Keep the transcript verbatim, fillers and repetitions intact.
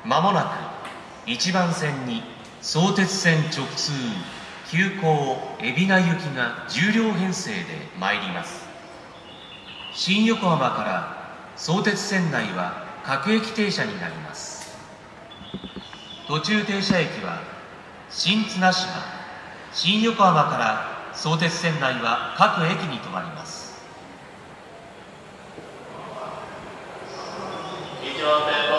まもなくいちばん線に相鉄線直通急行海老名行きがじゅうりょう編成で参ります。新横浜から相鉄線内は各駅停車になります。途中停車駅は新綱島、新横浜から相鉄線内は各駅に停まります。 いちばん線